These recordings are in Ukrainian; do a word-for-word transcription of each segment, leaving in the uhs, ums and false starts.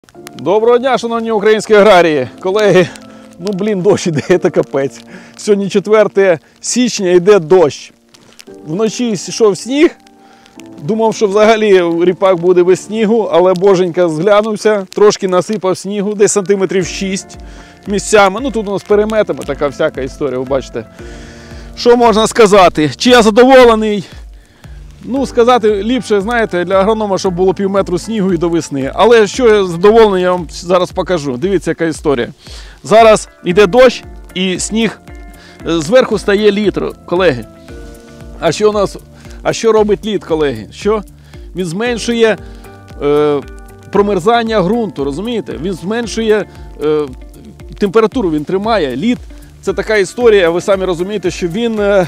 Доброго дня, шановні українські аграрії. Колеги, ну блін, дощ іде, це капець. Сьогодні четверте січня, йде дощ. Вночі йшов сніг. Думав, що взагалі ріпак буде без снігу, але боженька зглянувся, трошки насипав снігу, десь сантиметрів шість місцями. Ну тут у нас переметами така всяка історія, ви бачите. Що можна сказати? Чи я задоволений? Ну, сказати ліпше, знаєте, для агронома, щоб було пів метру снігу і до весни. Але що я задоволений, я вам зараз покажу. Дивіться, яка історія. Зараз йде дощ і сніг зверху стає лід, колеги. А що у нас, а що робить лід, колеги? Що? Він зменшує е, промерзання ґрунту, розумієте? Він зменшує е, температуру, він тримає. Лід – це така історія, ви самі розумієте, що він... Е,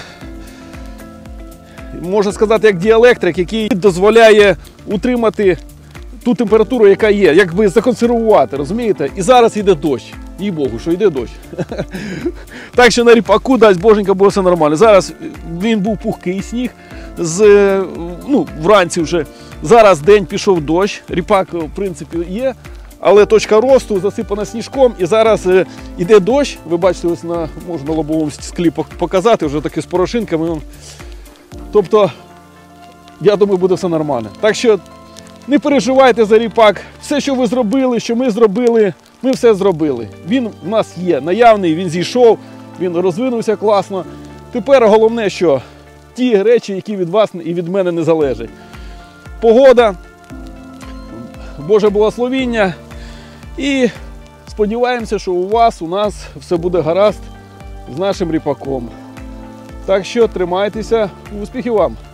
можна сказати, як діелектрик, який дозволяє утримати ту температуру, яка є, якби законсервувати, розумієте? І зараз йде дощ. Їй Богу, що йде дощ. Так що на ріпаку, дасть боженька, було все нормально. Зараз він був пухкий сніг, з, ну, вранці вже. Зараз день пішов дощ, ріпак, в принципі, є, але точка росту засипана сніжком, і зараз йде дощ. Ви бачите, ось на, можна на лобовому склі показати, вже таке з порошинками. Тобто, я думаю, буде все нормально. Так що не переживайте за ріпак. Все, що ви зробили, що ми зробили, ми все зробили. Він в нас є наявний, він зійшов, він розвинувся класно. Тепер головне, що ті речі, які від вас і від мене не залежать. Погода, Боже благословіння. І сподіваємося, що у вас, у нас все буде гаразд з нашим ріпаком. Так що тримайтеся, успіхів вам!